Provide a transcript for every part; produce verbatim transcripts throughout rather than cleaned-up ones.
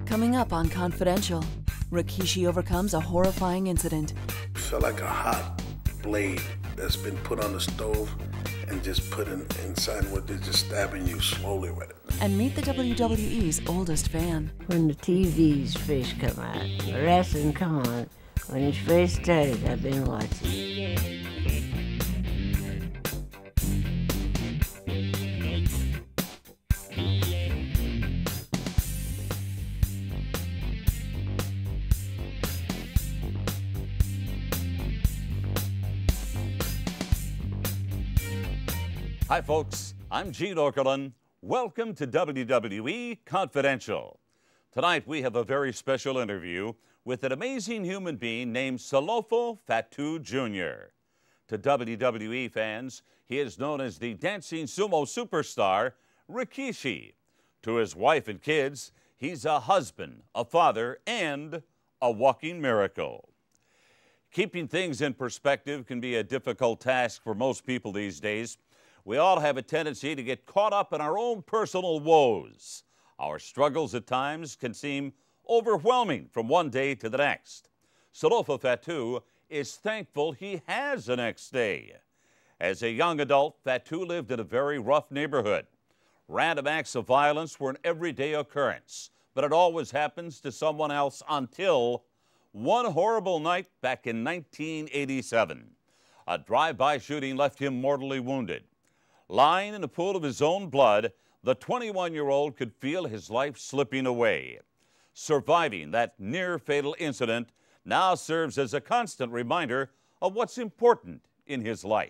Coming up on Confidential, Rikishi overcomes a horrifying incident. It felt like a hot blade that's been put on the stove and just put in, inside what they're just stabbing you slowly with it. And meet the W W E's oldest fan. When the T V's face come out, the wrestling come on, when his face started, I've been watching. Hi folks, I'm Gene Okerlund. Welcome to W W E Confidential. Tonight we have a very special interview with an amazing human being named Salofo Fatu Junior To W W E fans, he is known as the dancing sumo superstar, Rikishi. To his wife and kids, he's a husband, a father, and a walking miracle. Keeping things in perspective can be a difficult task for most people these days. We all have a tendency to get caught up in our own personal woes. Our struggles at times can seem overwhelming from one day to the next. Salofo Fatu is thankful he has a next day. As a young adult, Fatu lived in a very rough neighborhood. Random acts of violence were an everyday occurrence, but it always happens to someone else until one horrible night back in nineteen eighty-seven. A drive-by shooting left him mortally wounded. Lying in a pool of his own blood, the twenty-one-year-old could feel his life slipping away. Surviving that near-fatal incident now serves as a constant reminder of what's important in his life.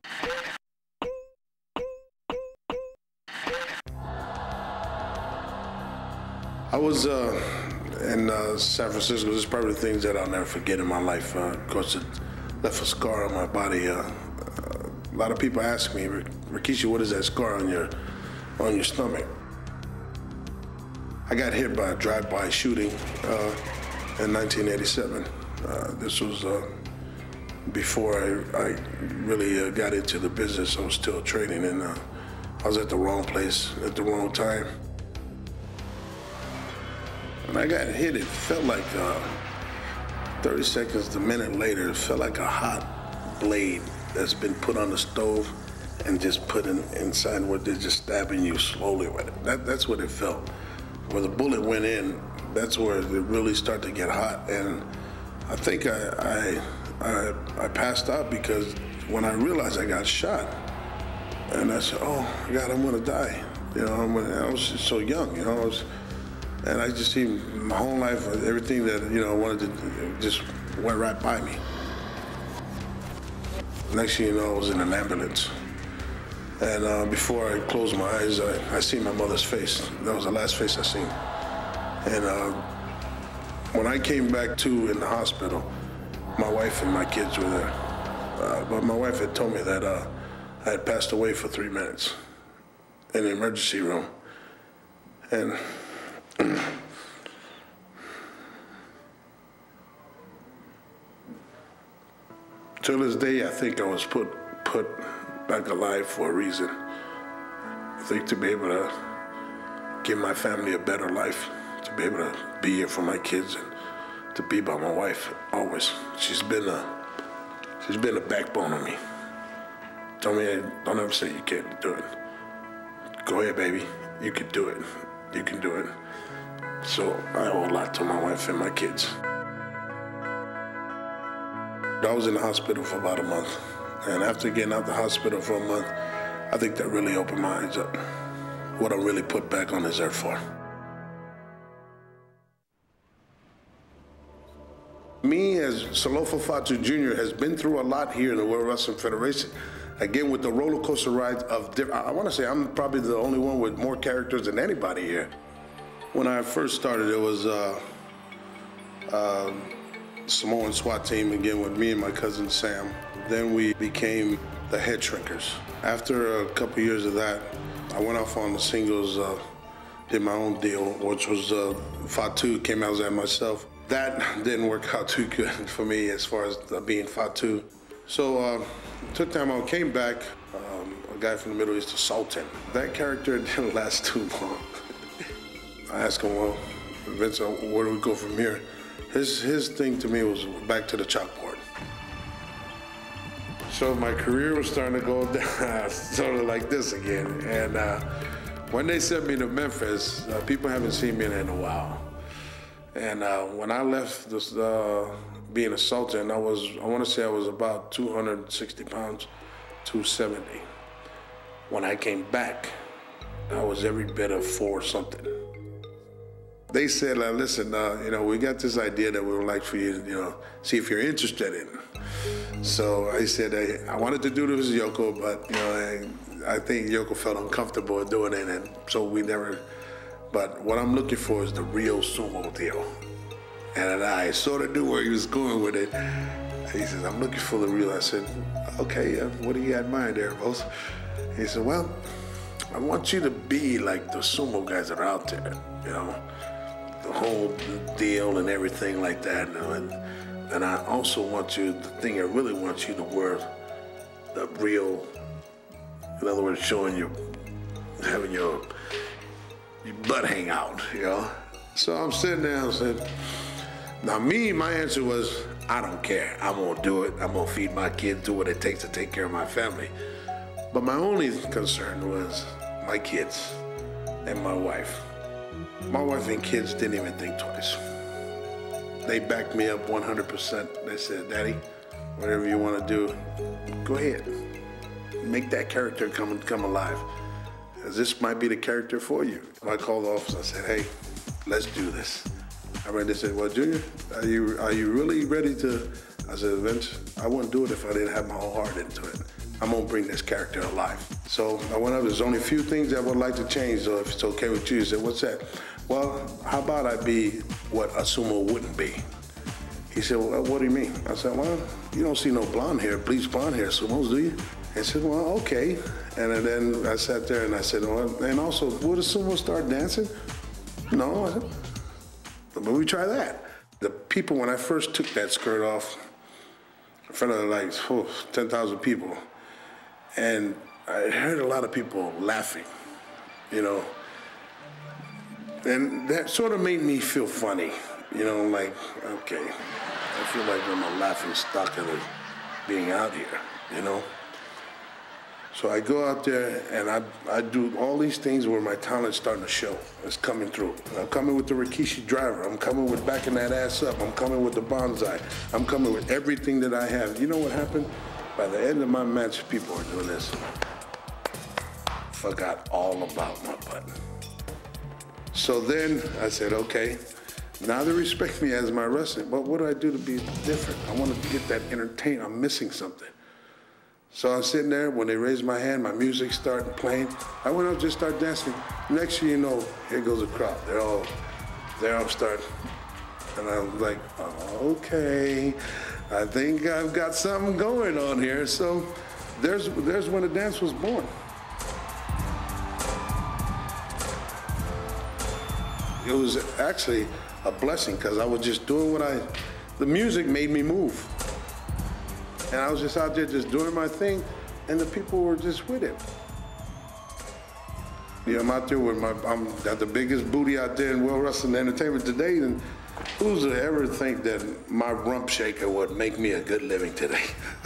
I was uh, in uh, San Francisco. This is probably the things that I'll never forget in my life. Uh, of course, it left a scar on my body. Uh, uh, a lot of people ask me, Rikishi, what is that scar on your on your stomach? I got hit by a drive-by shooting uh, in nineteen eighty-seven. Uh, this was uh, before I, I really uh, got into the business. I was still training, and uh, I was at the wrong place at the wrong time. When I got hit, it felt like uh, thirty seconds, a minute later, it felt like a hot blade that's been put on the stove and just put in, inside where they're just stabbing you slowly with it. That, that's what it felt. Where the bullet went in, that's where it really started to get hot. And I think I, I, I, I passed out because when I realized I got shot, and I said, oh, God, I'm gonna die. You know, I'm gonna, I was just so young, you know. I was, and I just seen my whole life, everything that, you know, I wanted to do, just went right by me. Next thing you know, I was in an ambulance. And uh, before I closed my eyes, I, I seen my mother's face. That was the last face I seen. And uh, when I came back to in the hospital, my wife and my kids were there. Uh, but my wife had told me that uh, I had passed away for three minutes in the emergency room. And to this day, I think I was put put back alive for a reason. I think to be able to give my family a better life, to be able to be here for my kids, and to be by my wife always. She's been a she's been a backbone of me. Tell me, don't ever say you can't do it. Go ahead, baby. You can do it. You can do it. So I owe a lot to my wife and my kids. I was in the hospital for about a month. And after getting out the hospital for a month, I think that really opened my eyes up. What I'm really put back on this earth for. Me, as Salofo Fatu Junior, has been through a lot here in the World Wrestling Federation. Again, with the roller coaster rides of different, I want to say I'm probably the only one with more characters than anybody here. When I first started, it was uh, uh, Samoan SWAT team, again, with me and my cousin Sam. Then we became the Head Shrinkers. After a couple years of that, I went off on the singles, uh, did my own deal, which was uh, Fatu, came out as myself. That didn't work out too good for me as far as uh, being Fatu. So uh, took time out, came back, um, a guy from the Middle East, the Sultan. That character didn't last too long. I asked him, well, Vince, where do we go from here? His, his thing to me was back to the chalkboard. So my career was starting to go down, sort of like this again. And uh, when they sent me to Memphis, uh, people haven't seen me in a while. And uh, when I left this, uh, being a Sultan, I was, I want to say I was about two hundred sixty pounds, two seventy. When I came back, I was every bit of four something. They said, uh, listen, uh, you know, we got this idea that we would like for you to, you know, see if you're interested in it. So I said, hey, I wanted to do this with Yoko, but, you know, I, I think Yoko felt uncomfortable doing it, and so we never, but what I'm looking for is the real sumo deal. And I sort of knew where he was going with it. He says, I'm looking for the real. I said, okay, uh, what do you got in mind there, boss? He said, well, I want you to be like the sumo guys that are out there, you know, the whole deal and everything like that. You know, and, and I also want you, the thing I really want you to wear, the real, in other words, showing your, having your, your butt hang out, you know. So I'm sitting there and said, now me, my answer was, I don't care. I'm gonna do it. I'm gonna feed my kids, do what it takes to take care of my family. But my only concern was my kids and my wife. My wife and kids didn't even think twice. They backed me up one hundred percent. They said, Daddy, whatever you want to do, go ahead. Make that character come, come alive. Because this might be the character for you. I called the office. I said, hey, let's do this. I read. They said, well, Junior, are you, are you really ready to? I said, Vince, I wouldn't do it if I didn't have my whole heart into it. I'm gonna bring this character alive. So I went up, there's only a few things I would like to change, so if it's okay with you. He said, what's that? Well, how about I be what a sumo wouldn't be? He said, well, what do you mean? I said, well, you don't see no blonde hair, bleached blonde hair sumos, do you? He said, well, okay. And then I sat there and I said, well, and also, would a sumo start dancing? No, I said, but we try that. The people, when I first took that skirt off, in front of like oh, ten thousand people, and I heard a lot of people laughing, you know, and that sort of made me feel funny, you know, like, okay, I feel like I'm a laughing stock of the, being out here, you know. So I go out there and I, I do all these things where my talent's starting to show. It's coming through. I'm coming with the Rikishi driver. I'm coming with backing that ass up. I'm coming with the bonsai. I'm coming with everything that I have. You know what happened? By the end of my match, people are doing this. Forgot all about my butt. So then I said, okay, now they respect me as my wrestler, but what do I do to be different? I want to get that entertainment. I'm missing something. So I'm sitting there, when they raised my hand, my music started playing. I went up, just started dancing. Next thing you know, here goes the crowd. They're all, they're all starting. And I'm like, oh, okay, I think I've got something going on here. So there's, there's when the dance was born. It was actually a blessing because I was just doing what I, the music made me move. And I was just out there just doing my thing, and the people were just with it. Yeah, I'm out there with my, I'm got the biggest booty out there in world wrestling entertainment today, and who's to ever think that my rump shaker would make me a good living today?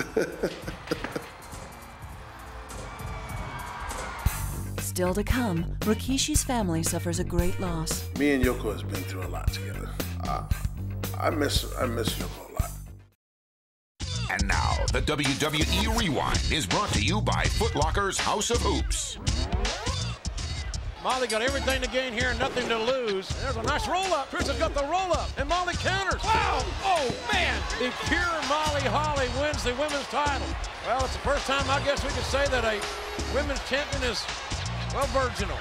Still to come, Rikishi's family suffers a great loss. Me and Yoko has been through a lot together. Uh, I miss, I miss Yoko a lot. And now, the W W E Rewind is brought to you by Foot Locker's House of Hoops. Molly got everything to gain here and nothing to lose. There's a nice roll-up. Chris has got the roll-up, and Molly counters. Wow! Oh, man! The pure Molly Holly wins the women's title. Well, it's the first time I guess we could say that a women's champion is, well, virginal.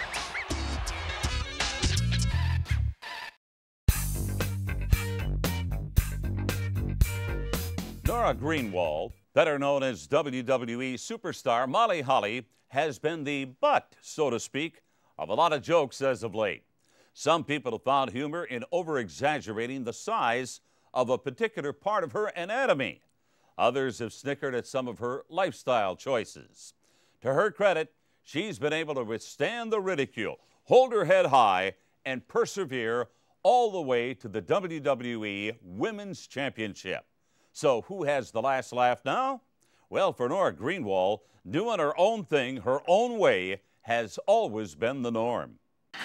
Nora Greenwald, better known as W W E superstar Molly Holly, has been the butt, so to speak, of a lot of jokes as of late. Some people have found humor in over-exaggerating the size of a particular part of her anatomy. Others have snickered at some of her lifestyle choices. To her credit, she's been able to withstand the ridicule, hold her head high, and persevere all the way to the W W E Women's Championship. So who has the last laugh now? Well, for Nora Greenwald, doing her own thing, her own way, has always been the norm.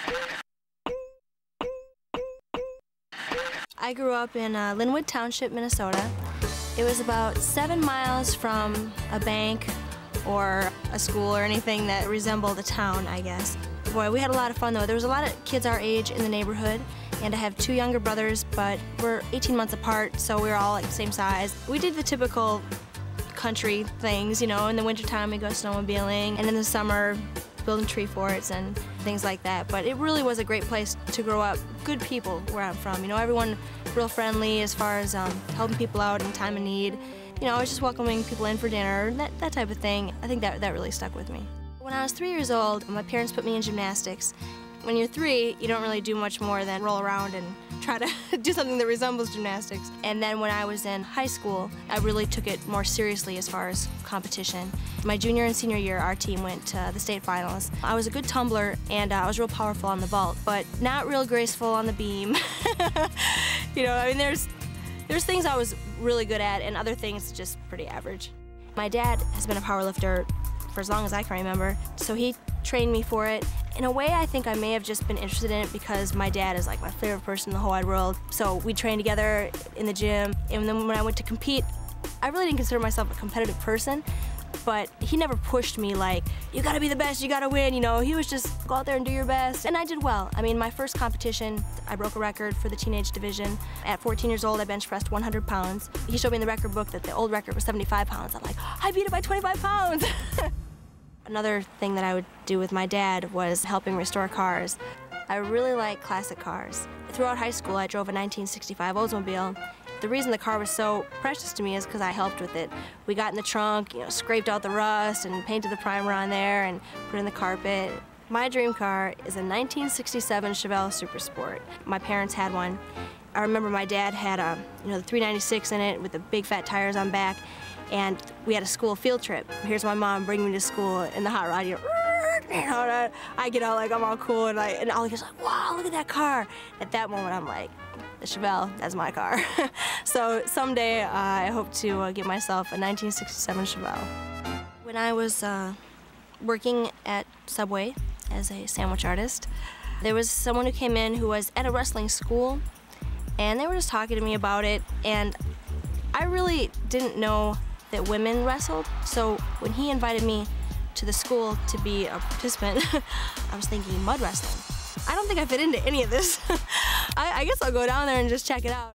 I grew up in uh, Linwood Township, Minnesota. It was about seven miles from a bank or a school or anything that resembled a town, I guess. Boy, we had a lot of fun though. There was a lot of kids our age in the neighborhood, and I have two younger brothers, but we're eighteen months apart, so we were all like the same size. We did the typical country things, you know. In the wintertime we go snowmobiling, and in the summer building tree forts and things like that. But it really was a great place to grow up. Good people where I'm from, you know, everyone real friendly as far as um, helping people out in time of need. You know, I was just welcoming people in for dinner, that, that type of thing. I think that, that really stuck with me. When I was three years old, my parents put me in gymnastics. When you're three, you don't really do much more than roll around and try to do something that resembles gymnastics. And then when I was in high school, I really took it more seriously as far as competition. My junior and senior year, our team went to the state finals. I was a good tumbler, and uh, I was real powerful on the vault, but not real graceful on the beam. You know, I mean, there's, there's things I was really good at, and other things just pretty average. My dad has been a powerlifter for as long as I can remember, so he trained me for it. In a way, I think I may have just been interested in it because my dad is like my favorite person in the whole wide world. So we trained together in the gym, and then when I went to compete, I really didn't consider myself a competitive person, but he never pushed me like, you gotta be the best, you gotta win, you know. He was just, go out there and do your best. And I did well. I mean, my first competition, I broke a record for the teenage division. At fourteen years old, I bench pressed one hundred pounds. He showed me in the record book that the old record was seventy-five pounds. I'm like, I beat it by twenty-five pounds. Another thing that I would do with my dad was helping restore cars. I really like classic cars. Throughout high school, I drove a nineteen sixty-five Oldsmobile. The reason the car was so precious to me is because I helped with it. We got in the trunk, you know, scraped out the rust and painted the primer on there and put in the carpet. My dream car is a nineteen sixty-seven Chevelle Super Sport. My parents had one. I remember my dad had a, you know, the three ninety-six in it with the big fat tires on back. And we had a school field trip. Here's my mom bringing me to school in the hot rod. You know, I get out like I'm all cool, and, I, and all he's like, wow, look at that car. At that moment, I'm like, the Chevelle, that's my car. So someday, uh, I hope to uh, get myself a nineteen sixty-seven Chevelle. When I was uh, working at Subway as a sandwich artist, there was someone who came in who was at a wrestling school, and they were just talking to me about it, and I really didn't know that women wrestled, so when he invited me to the school to be a participant, I was thinking mud wrestling. I don't think I fit into any of this. I, I guess I'll go down there and just check it out.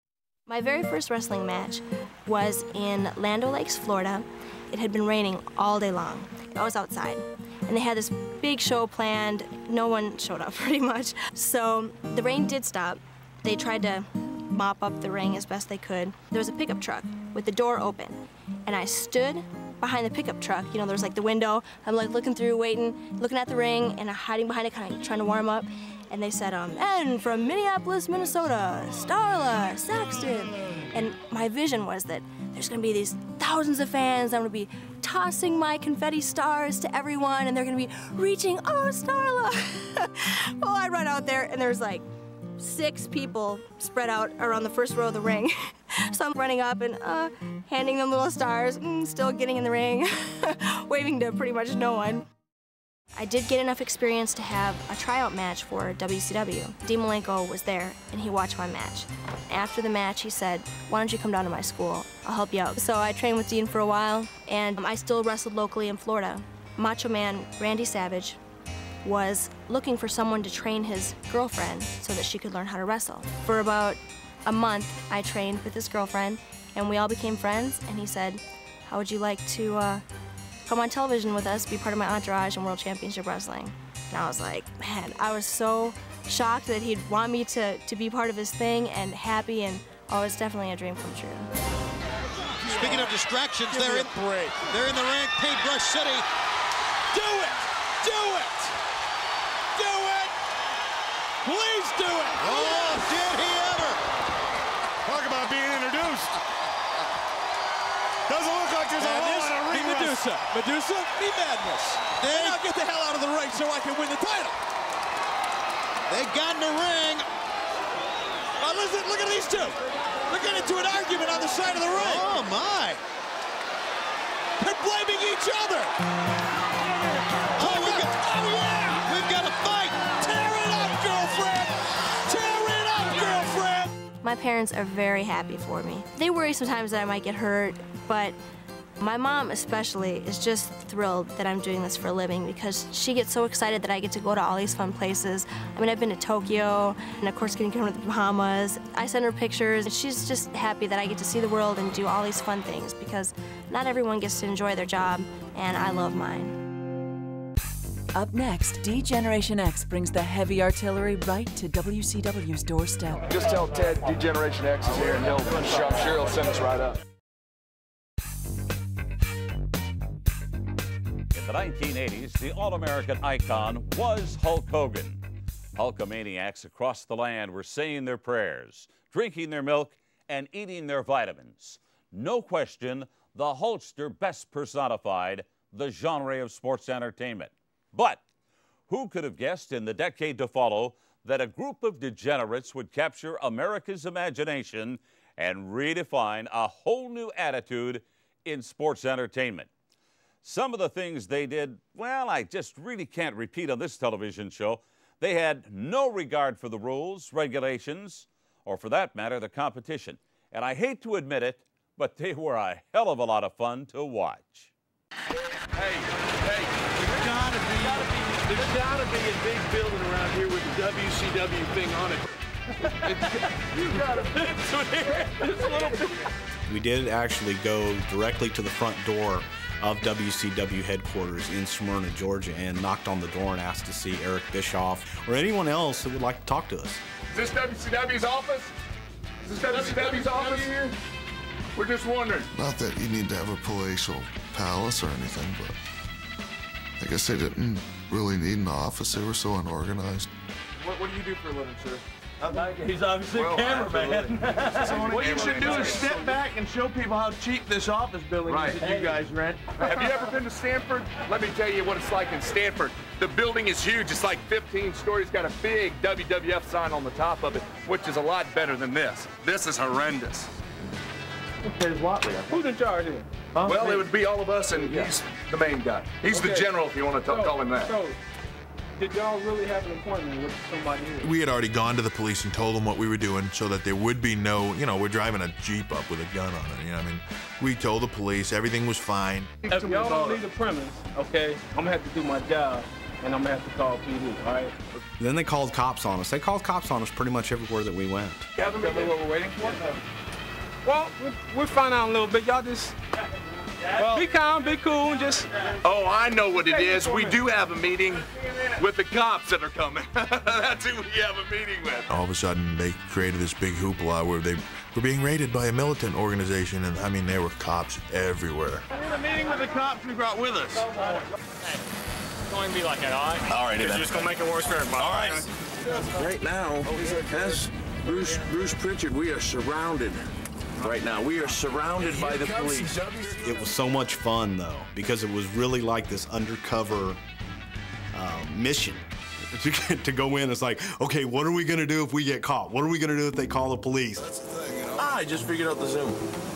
My very first wrestling match was in Land O'Lakes, Florida. It had been raining all day long. I was outside, and they had this big show planned. No one showed up, pretty much. So the rain did stop. They tried to mop up the ring as best they could. There was a pickup truck with the door open, and I stood behind the pickup truck. You know, there was like the window. I'm like looking through, waiting, looking at the ring, and I'm hiding behind it, kind of trying to warm up. And they said, um, and from Minneapolis, Minnesota, Starla Saxton. And my vision was that there's gonna be these thousands of fans. I'm gonna be tossing my confetti stars to everyone, and they're gonna be reaching, oh, Starla. Well, I run out there, and there's like six people spread out around the first row of the ring. So I'm running up and uh, handing them little stars, mm, still getting in the ring, waving to pretty much no one. I did get enough experience to have a tryout match for W C W. Dean Malenko was there, and he watched my match. After the match, he said, why don't you come down to my school? I'll help you out. So I trained with Dean for a while, and I still wrestled locally in Florida. Macho Man Randy Savage was looking for someone to train his girlfriend so that she could learn how to wrestle. For about a month, I trained with his girlfriend, and we all became friends, and he said, how would you like to uh, come on television with us, be part of my entourage in World Championship Wrestling? And I was like, man, I was so shocked that he'd want me to, to be part of his thing, and happy, and oh, it's definitely a dream come true. Speaking of distractions, they're in, they're in the ring, Paintbrush City. Do it! Do it! Do it! Please do it! Oh, did he ever! Talk about being introduced. Doesn't look like there's a whole lot of ring Medusa. Medusa, be madness. They, and now get the hell out of the ring so I can win the title. They got in the ring. listen, look at these two. They're getting into an argument on the side of the ring. Oh, my. They're blaming each other. Oh, we've got, oh, yeah. We've got a fight. Tear it up, girlfriend. Tear it up, girlfriend. My parents are very happy for me. They worry sometimes that I might get hurt, but my mom especially is just thrilled that I'm doing this for a living because she gets so excited that I get to go to all these fun places. I mean, I've been to Tokyo, and of course getting to go to the Bahamas. I send her pictures, and she's just happy that I get to see the world and do all these fun things because not everyone gets to enjoy their job, and I love mine. Up next, D-Generation X brings the heavy artillery right to W C W's doorstep. Just tell Ted D-Generation X is here, and he'll, I'm sure he'll send us right up. In the nineteen eighties, the All-American icon was Hulk Hogan. Hulkamaniacs across the land were saying their prayers, drinking their milk, and eating their vitamins. No question, the Hulkster best personified the genre of sports entertainment. But who could have guessed in the decade to follow that a group of degenerates would capture America's imagination and redefine a whole new attitude in sports entertainment? Some of the things they did, well, I just really can't repeat on this television show. They had no regard for the rules, regulations, or for that matter, the competition. And I hate to admit it, but they were a hell of a lot of fun to watch. Hey, hey, there's gotta be, there's gotta be a big building around here with the W C W thing on it. You gotta this little bit. We did actually go directly to the front door of W C W headquarters in Smyrna, Georgia, and knocked on the door and asked to see Eric Bischoff or anyone else that would like to talk to us. Is this W C W's office? Is this W C W's office here? We're just wondering. Not that you need to have a palatial palace or anything, but I guess they didn't really need an office. They were so unorganized. What, what do you do for a living, sir? He's obviously well, a cameraman. What you should do is step back and show people how cheap this office building right. is that you guys rent. Have you ever been to Stanford? Let me tell you what it's like in Stanford. The building is huge. It's like fifteen stories. Got a big W W F sign on the top of it, which is a lot better than this. This is horrendous. Who's in charge here? Huh? Well, it would be all of us, and he's the main guy. He's okay. the general, if you want to so, call him that. So, did y'all really have an appointment with somebody here? We had already gone to the police and told them what we were doing so that there would be no, you know, we're driving a Jeep up with a gun on it, you know what I mean? We told the police everything was fine. If y'all don't leave the premise, okay, I'm gonna have to do my job, and I'm gonna have to call P D, all right? Then they called cops on us. They called cops on us pretty much everywhere that we went. You haven't been what we're waiting for? Well, we'll find out a little bit. Y'all just well, be calm, be cool, and just... Oh, I know what it is. We do have a meeting with the cops that are coming. That's who we have a meeting with. All of a sudden, they created this big hoopla where they were being raided by a militant organization, and I mean, there were cops everywhere. We're in a meeting with the cops we brought with us. Hey, it's going to be like that, all right? All right, you're just going to make it worse for everybody. All right. Right now, as Bruce, Bruce Pritchard, we are surrounded. Right now, we are surrounded by the police. It was so much fun, though, because it was really like this undercover uh, mission to, to go in. It's like, okay, what are we going to do if we get caught? What are we going to do if they call the police? That's the thing, you know? Ah, I just figured out the Zoom.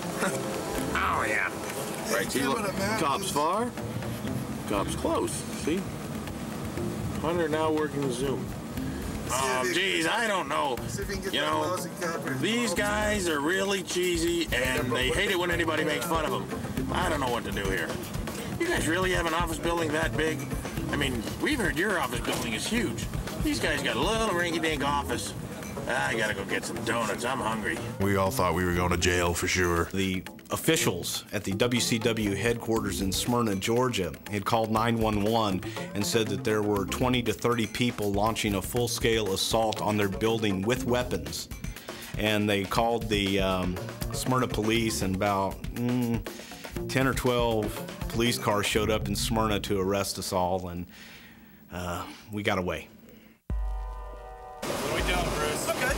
Oh, yeah. Right, see, look, cops far, cops close, see? Hunter now working the Zoom. Oh, geez, I don't know. You know, these guys are really cheesy, and they hate it when anybody makes fun of them. I don't know what to do here. You guys really have an office building that big? I mean, we've heard your office building is huge. These guys got a little rinky-dink office. I gotta go get some donuts. I'm hungry. We all thought we were going to jail for sure. The officials at the W C W headquarters in Smyrna, Georgia, had called nine one one and said that there were twenty to thirty people launching a full-scale assault on their building with weapons. And they called the um, Smyrna police, and about mm, ten or twelve police cars showed up in Smyrna to arrest us all, and uh, we got away. What are we doing, Bruce? Okay.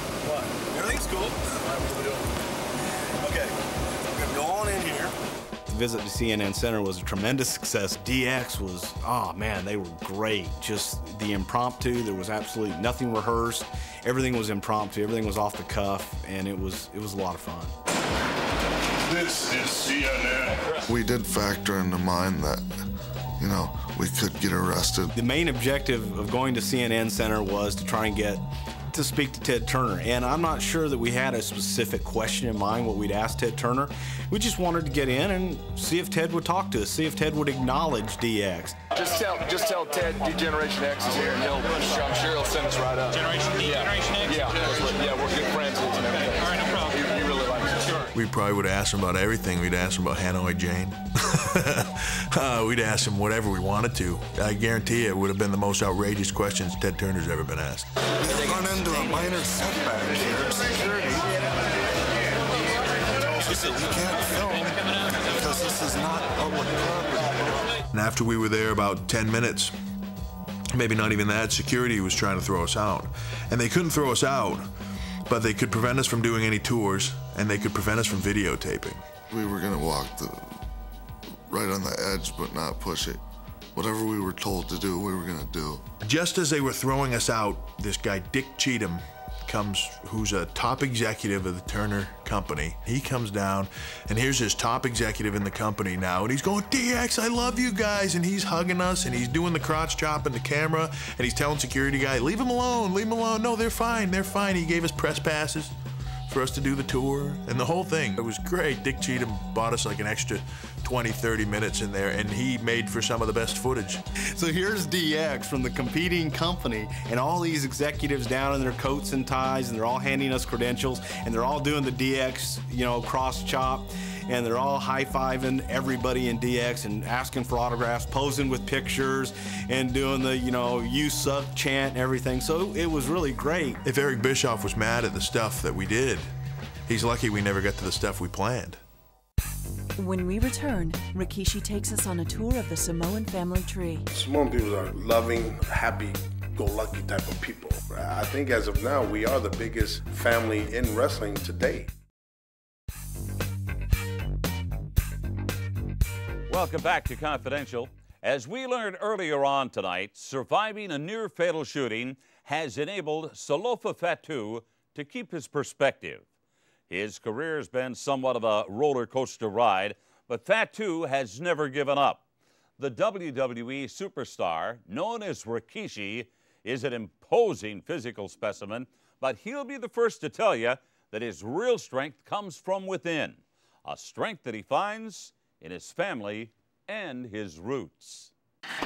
What? Everything's cool. All right, what are we doing? Okay. We're going to go on in here. the visit to C N N Center was a tremendous success. D X was, oh man, they were great. Just the impromptu, there was absolutely nothing rehearsed. Everything was impromptu, everything was off the cuff, and it was, it was a lot of fun. This is C N N. We did factor into mind that, you know, we could get arrested. The main objective of going to C N N Center was to try and get to speak to Ted Turner, and I'm not sure that we had a specific question in mind what we'd ask Ted Turner. We just wanted to get in and see if Ted would talk to us, see if Ted would acknowledge D X. Just tell, just tell Ted Generation X is here, and he'll, I'm sure he'll send us right up. Generation D, yeah. Generation X? Yeah, yeah, yeah, we're good friends with him and everything. All right, no problem. He, he really likes it. Sure. We probably would ask him about everything. We'd ask him about Hanoi Jane. uh, we'd ask him whatever we wanted to. I guarantee it would have been the most outrageous questions Ted Turner's ever been asked. We run into a minor setback here. Security tells us that we can't film because this is not public property. And after we were there about ten minutes, maybe not even that, security was trying to throw us out. And they couldn't throw us out, but they could prevent us from doing any tours, and they could prevent us from videotaping. We were gonna walk the right on the edge, but not push it. Whatever we were told to do, we were gonna do. Just as they were throwing us out, this guy, Dick Cheatham, comes, who's a top executive of the Turner Company. He comes down, and here's his top executive in the company now, and he's going, D X, I love you guys, and he's hugging us, and he's doing the crotch chop in the camera, and he's telling security guy, leave him alone, leave him alone. No, they're fine, they're fine. He gave us press passes for us to do the tour, and the whole thing. It was great. Dick Cheatham bought us like an extra twenty, thirty minutes in there, and he made for some of the best footage. So here's D X from the competing company, and all these executives down in their coats and ties, and they're all handing us credentials, and they're all doing the D X, you know, cross chop, and they're all high-fiving everybody in D X and asking for autographs, posing with pictures, and doing the, you know, you suck chant and everything. So it was really great. If Eric Bischoff was mad at the stuff that we did, he's lucky we never got to the stuff we planned. When we return, Rikishi takes us on a tour of the Samoan family tree. Samoan people are loving, happy-go-lucky type of people. I think as of now, we are the biggest family in wrestling today. Welcome back to Confidential. As we learned earlier on tonight, surviving a near-fatal shooting has enabled Salofa Fatu to keep his perspective. His career has been somewhat of a roller coaster ride, but Fatu has never given up. The W W E superstar, known as Rikishi, is an imposing physical specimen, but he'll be the first to tell you that his real strength comes from within, a strength that he finds in his family and his roots.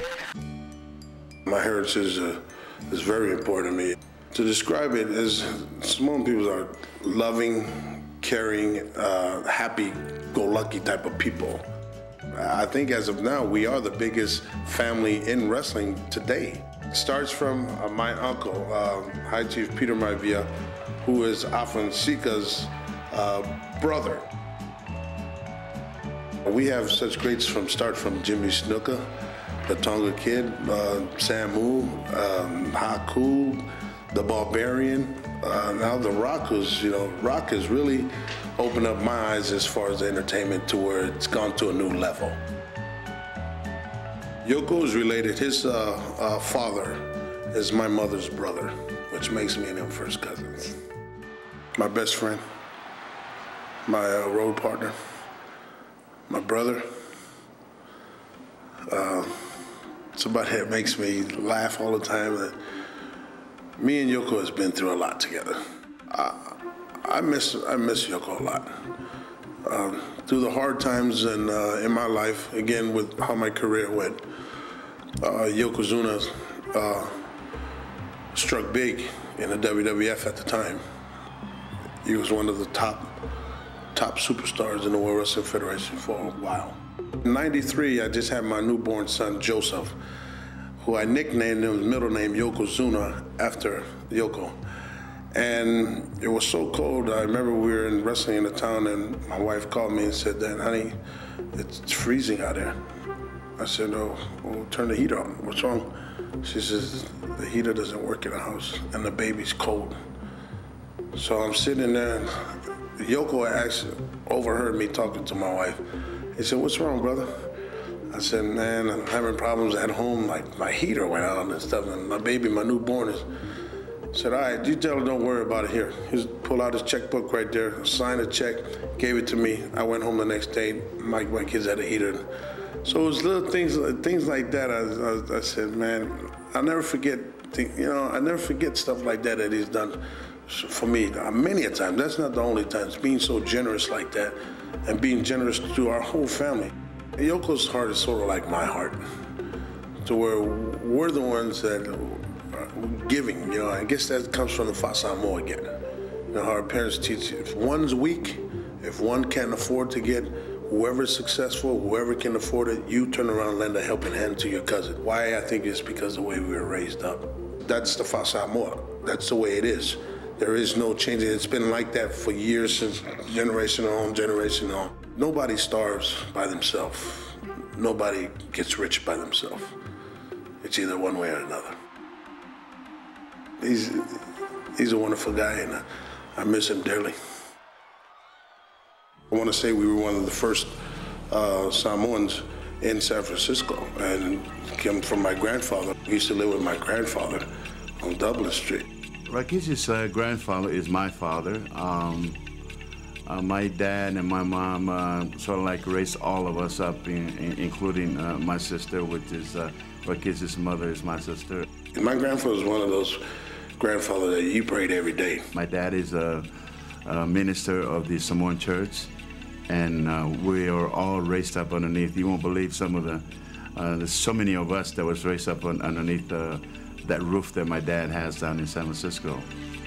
My heritage is, uh, is very important to me. To describe it as Samoan people are loving, caring, uh, happy-go-lucky type of people. I think as of now, we are the biggest family in wrestling today. It starts from uh, my uncle, uh, High Chief Peter Maivia, who is Afonseca's uh, brother. We have such greats from start from Jimmy Snuka, the Tonga Kid, uh, Samu, um, Haku, the Barbarian. Uh, now the Rock is, you know, Rock has really opened up my eyes as far as entertainment to where it's gone to a new level. Yoko is related. His uh, uh, father is my mother's brother, which makes me and him first cousins. My best friend, my uh, road partner, my brother. Uh, somebody that makes me laugh all the time. That me and Yoko has been through a lot together. I, I miss I miss Yoko a lot. Um, through the hard times and uh, in my life, again with how my career went, uh, Yokozuna uh, struck big in the W W F at the time. He was one of the top top superstars in the World Wrestling Federation for a while. In ninety-three, I just had my newborn son, Joseph, who I nicknamed his middle name Yokozuna after Yoko. And it was so cold, I remember we were in wrestling in the town and my wife called me and said, "Dad, honey, it's freezing out there." I said, "Oh, well, turn the heater on. What's wrong?" She says, "The heater doesn't work in the house and the baby's cold." So I'm sitting there, Yoko actually overheard me talking to my wife, He said, what's wrong, brother? I said, man, I'm having problems at home. Like my heater went out and stuff, and my baby, my newborn is. I said, all right, you tell her don't worry about it here. He pulled out his checkbook right there, signed a check, gave it to me. I went home the next day. My, my kids had a heater. So it was little things, things like that. I, I, I said, man, I'll never forget, you know, I never forget stuff like that that he's done for me many a time. That's not the only time. It's being so generous like that and being generous to our whole family. Yoko's heart is sort of like my heart, to where we're the ones that are giving, you know. I guess that comes from the Fasamo again. You know, how our parents teach you, if one's weak, if one can't afford to get, whoever's successful, whoever can afford it, you turn around and lend a helping hand to your cousin. Why? I think it's because of the way we were raised up. That's the Fasamo. That's the way it is. There is no change. It's been like that for years, since generation on, generation on. Nobody starves by themselves. Nobody gets rich by themselves. It's either one way or another. He's, he's a wonderful guy, and I, I miss him dearly. I want to say we were one of the first uh, Samoans in San Francisco, and it came from my grandfather. We used to live with my grandfather on Dublin Street. Rikishi's uh, grandfather is my father. Um, uh, my dad and my mom uh, sort of like raised all of us up, in, in, including uh, my sister, which is uh, Rikishi's mother is my sister. My grandfather was one of those grandfathers that you prayed every day. My dad is a, a minister of the Samoan Church, and uh, we are all raised up underneath. You won't believe some of the, uh, there's so many of us that was raised up on, underneath the that roof that my dad has down in San Francisco.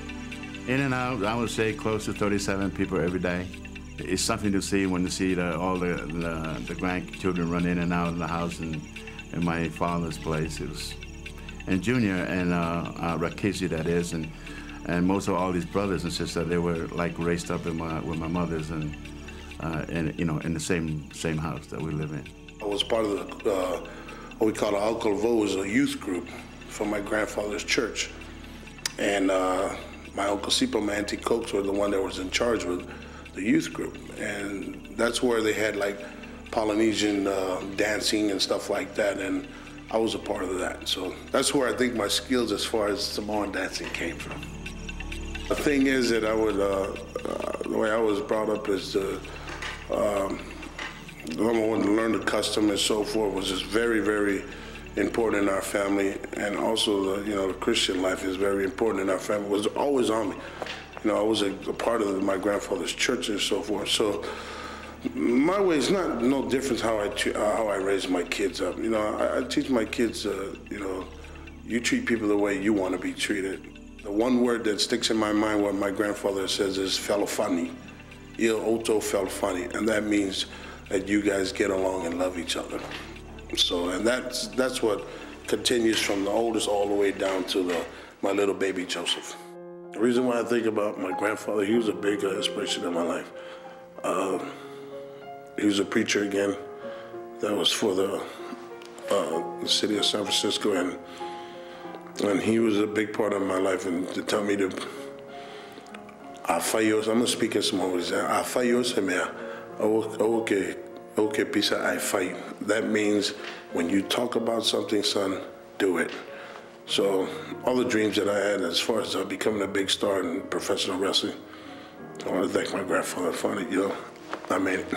In and out, I would say close to thirty-seven people every day. It's something to see when you see the, all the, the, the grandchildren run in and out of the house in, in my father's place. It was, and Junior and uh, uh, Rikishi, that is, and, and most of all these brothers and sisters, they were like raised up in my, with my mothers and, uh, and you know, in the same, same house that we live in. I was part of the, uh, what we call an Uncle Vo's, a youth group from my grandfather's church. And uh, my Uncle Sipo, my Auntie Cokes were the one that was in charge with the youth group. And that's where they had like Polynesian uh, dancing and stuff like that. And I was a part of that. So that's where I think my skills as far as Samoan dancing came from. The thing is that I would, uh, uh, the way I was brought up is to, um, number one, to learn the custom and so forth was just very, very important in our family, and also the, you know, the Christian life is very important in our family. It was always on me. You know, I was a, a part of my grandfather's church and so forth. So my way is not no different how I uh, how I raise my kids up. You know, I, I teach my kids, uh, you know, you treat people the way you want to be treated. The one word that sticks in my mind, what my grandfather says, is "felofani," "il oto felofani," and that means that you guys get along and love each other. So, and that's that's what continues from the oldest all the way down to the my little baby Joseph. The reason why I think about my grandfather, he was a big uh, inspiration in my life. Uh, he was a preacher again. That was for the, uh, the city of San Francisco, and and he was a big part of my life. And to tell me to, afayos, I'm gonna speak in some words. Afayos emea, okay. Okay, Pisa, I fight. That means when you talk about something, son, do it. So all the dreams that I had as far as uh, becoming a big star in professional wrestling, I want to thank my grandfather for it. You know, I made it.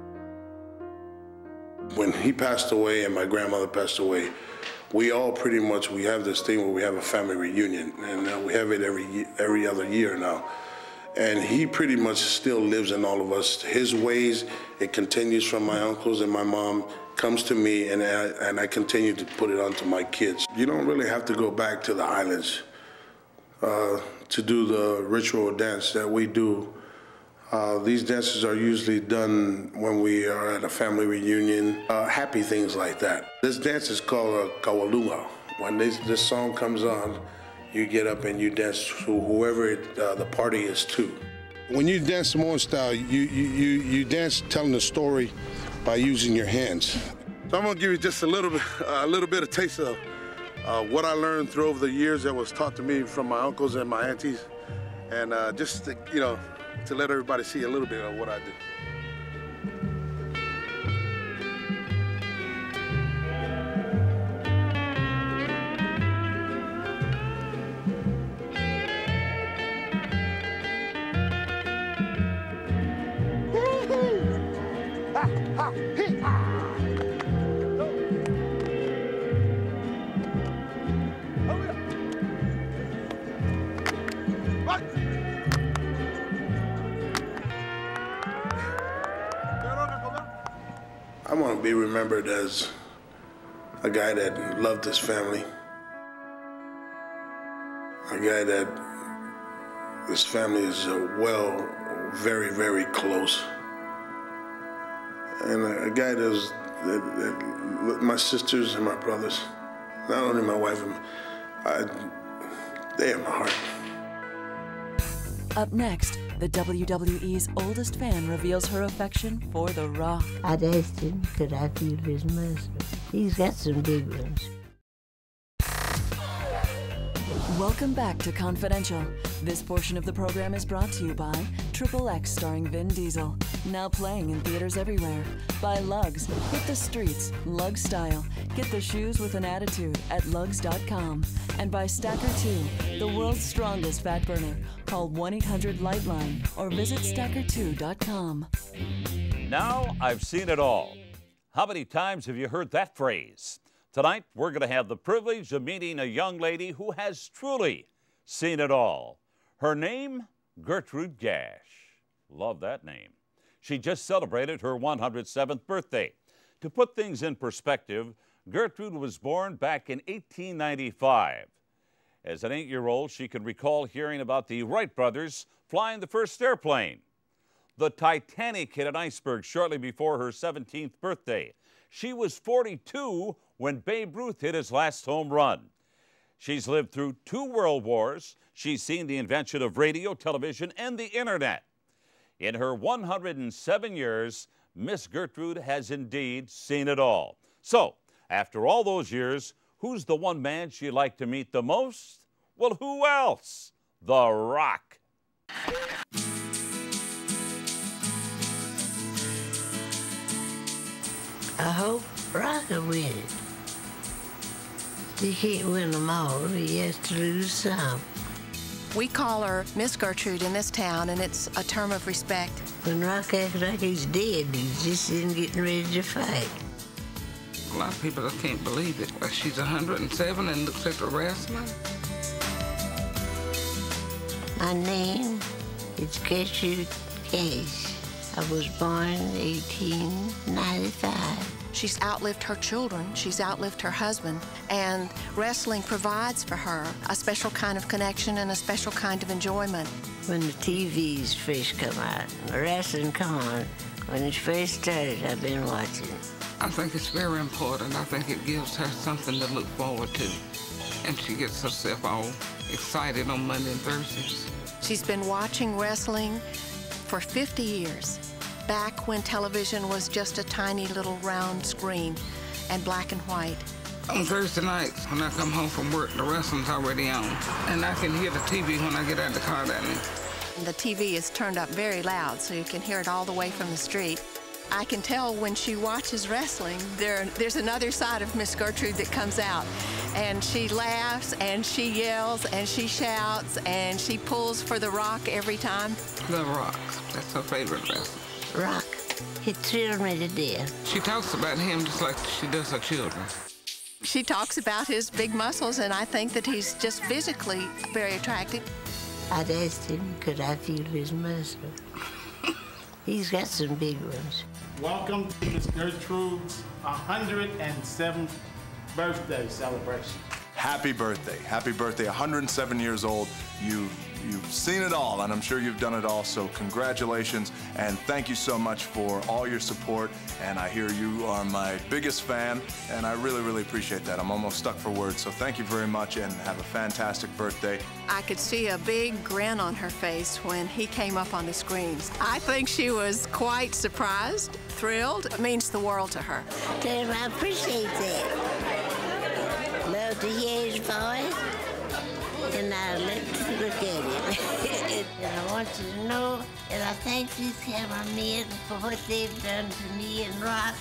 When he passed away and my grandmother passed away, we all pretty much, we have this thing where we have a family reunion, and uh, we have it every every other year now. And he pretty much still lives in all of us. His ways, it continues from my uncles and my mom, comes to me, and I, and I continue to put it onto my kids. You don't really have to go back to the islands uh, to do the ritual dance that we do. Uh, these dances are usually done when we are at a family reunion, uh, happy things like that. This dance is called a kawalunga. When this, this song comes on, you get up and you dance to whoever it, uh, the party is to. When you dance Samoan style, you, you, you, you dance telling the story by using your hands. So I'm gonna give you just a little bit, uh, a little bit of taste of uh, what I learned through over the years that was taught to me from my uncles and my aunties, and uh, just to, you know, to let everybody see a little bit of what I do. be remembered as a guy that loved his family, a guy that his family is uh, well, very, very close, and a, a guy that's, that, that my sisters and my brothers, not only my wife, I, they have my heart. Up next, the W W E's oldest fan reveals her affection for The Rock. I'd asked him, could I feel his muscle? He's got some big ones. Welcome back to Confidential. This portion of the program is brought to you by Triple X starring Vin Diesel, now playing in theaters everywhere. By Lugs, hit the streets, Lug style. Get the shoes with an attitude at lugs dot com. And by Stacker two, the world's strongest fat burner. Call one eight hundred Lightline or visit stacker two dot com. Now I've seen it all. How many times have you heard that phrase? Tonight, we're going to have the privilege of meeting a young lady who has truly seen it all. Her name, Gertrude Gash. Love that name. She just celebrated her one hundred seventh birthday. To put things in perspective, Gertrude was born back in eighteen ninety-five. As an eight-year-old, she can recall hearing about the Wright brothers flying the first airplane. The Titanic hit an iceberg shortly before her seventeenth birthday. She was forty-two when Babe Ruth hit his last home run. She's lived through two world wars. She's seen the invention of radio, television, and the internet. In her one hundred seven years, Miss Gertrude has indeed seen it all. So, after all those years, who's the one man she'd like to meet the most? Well, who else? The Rock. I hope Rock will win it. He can't win them all. He has to lose some. We call her Miss Gertrude in this town, and it's a term of respect. When Rock acts like he's dead, he's just in getting ready to fight. A lot of people just can't believe it. Like she's one hundred seven and looks like a wrestler. My name is Gertrude Gash. I was born in eighteen ninety-five. She's outlived her children, she's outlived her husband, and wrestling provides for her a special kind of connection and a special kind of enjoyment. When the T Vs first come out, the wrestling come on, when it first started, I've been watching. I think it's very important. I think it gives her something to look forward to. And she gets herself all excited on Monday and Thursdays. She's been watching wrestling for fifty years. Back when television was just a tiny little round screen and black and white. On Thursday nights, when I come home from work, the wrestling's already on. And I can hear the T V when I get out of the car that night. The T V is turned up very loud, so you can hear it all the way from the street. I can tell when she watches wrestling, there, there's another side of Miss Gertrude that comes out. And she laughs, and she yells, and she shouts, and she pulls for The Rock every time. The Rock, that's her favorite wrestler. Rock, he thrilled me to death. She talks about him just like she does her children. She talks about his big muscles, and I think that he's just physically very attractive. I'd asked him, could I feel his muscle? He's got some big ones. Welcome to Miss Gertrude's one hundred seventh birthday celebration. Happy birthday. Happy birthday. one hundred seven years old. You, you've seen it all, and I'm sure you've done it all, so congratulations, and thank you so much for all your support, and I hear you are my biggest fan, and I really, really appreciate that. I'm almost stuck for words, so thank you very much, and have a fantastic birthday. I could see a big grin on her face when he came up on the screens. I think she was quite surprised, thrilled. It means the world to her. Tell him I appreciate that. Love to hear his voice, and I love to look at him. And I want you to know that I thank these cameramen for what they've done to me and Rock.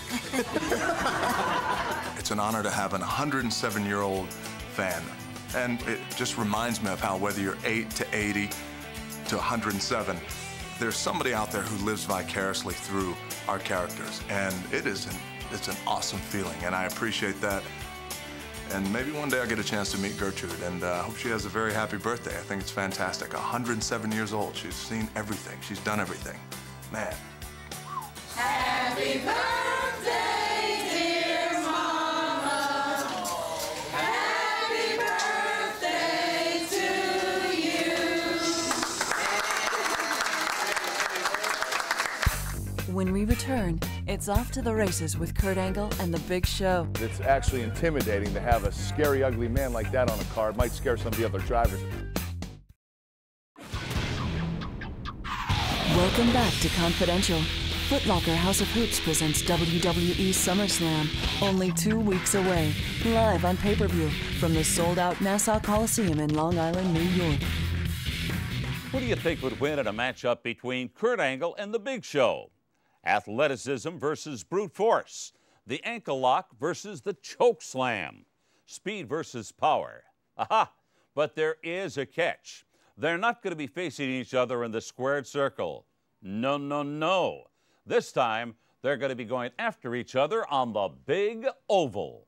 It's an honor to have an one hundred seven year old fan. And it just reminds me of how whether you're eight to eighty to one hundred seven, there's somebody out there who lives vicariously through our characters. And it is an, it's an awesome feeling, and I appreciate that. And maybe one day I'll get a chance to meet Gertrude, and I uh, hope she has a very happy birthday. I think it's fantastic. one hundred seven years old. She's seen everything. She's done everything. Man. Happy birthday When we return, it's off to the races with Kurt Angle and the Big Show. It's actually intimidating to have a scary, ugly man like that on a car. It might scare some of the other drivers. Welcome back to Confidential. Foot Locker House of Hoops presents W W E SummerSlam, only two weeks away, live on pay-per-view from the sold-out Nassau Coliseum in Long Island, New York. Who do you think would win in a matchup between Kurt Angle and the Big Show? Athleticism versus brute force. The ankle lock versus the choke slam. Speed versus power. Aha! But there is a catch. They're not going to be facing each other in the squared circle. No, no, no. This time, they're going to be going after each other on the big oval.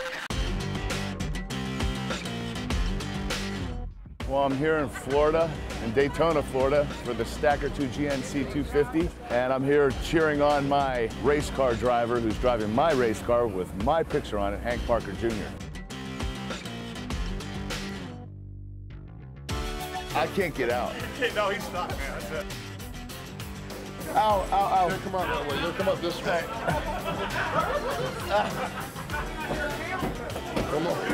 Well, I'm here in Florida, in Daytona, Florida, for the Stacker two G N C two fifty, and I'm here cheering on my race car driver who's driving my race car with my picture on it, Hank Parker Junior I can't get out. No, he's not, man. That's it. Ow, ow, ow. Here, come on that way. Here, come up this way. Come on.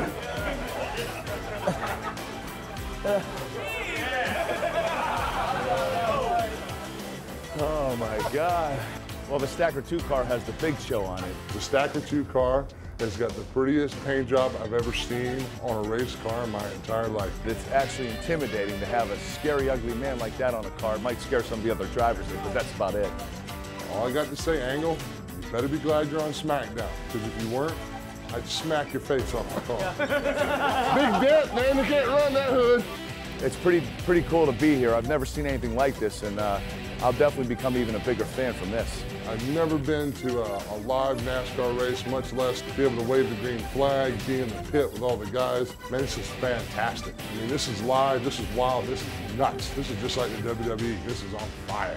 Oh my God. Well, the Stacker two car has the Big Show on it. The Stacker two car has got the prettiest paint job I've ever seen on a race car in my entire life. It's actually intimidating to have a scary, ugly man like that on a car. It might scare some of the other drivers, but that's about it. All I got to say, Angle, you better be glad you're on SmackDown, because if you weren't, I'd smack your face off my car. Big dent, man, you can't run that hood. It's pretty, pretty cool to be here. I've never seen anything like this, and uh, I'll definitely become even a bigger fan from this. I've never been to a, a live NASCAR race, much less to be able to wave the green flag, be in the pit with all the guys. Man, this is fantastic. I mean, this is live, this is wild, this is nuts. This is just like the W W E. This is on fire.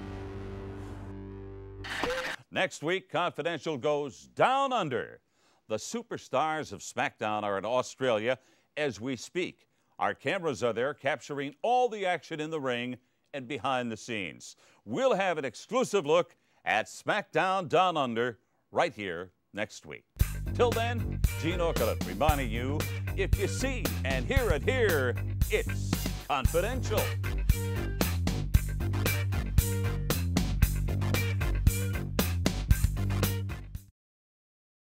Next week, Confidential goes down under. The superstars of SmackDown are in Australia as we speak. Our cameras are there capturing all the action in the ring and behind the scenes. We'll have an exclusive look at SmackDown Down Under right here next week. Till then, Gene Okerlund reminding you, if you see and hear it here, it's confidential.